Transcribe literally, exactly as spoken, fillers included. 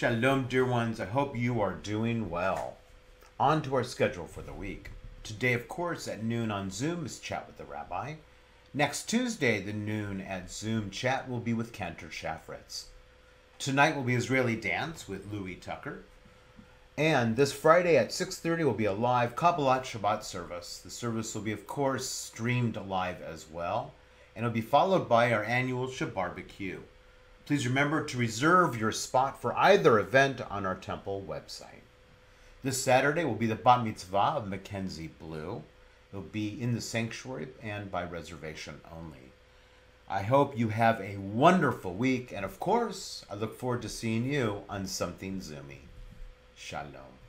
Shalom, dear ones. I hope you are doing well. On to our schedule for the week. Today, of course, at noon on Zoom is Chat with the Rabbi. Next Tuesday, the noon at Zoom chat will be with Cantor Shafritz. Tonight will be Israeli Dance with Loui Tucker. And this Friday at six thirty will be a live Kabbalat Shabbat service. The service will be, of course, streamed live as well. And it'll be followed by our annual Shabarbecue. Please remember to reserve your spot for either event on our temple website. This Saturday will be the Bat Mitzvah of MacEnzie Blue. It'll be in the sanctuary and by reservation only. I hope you have a wonderful week, and of course, I look forward to seeing you on something Zoomy. Shalom.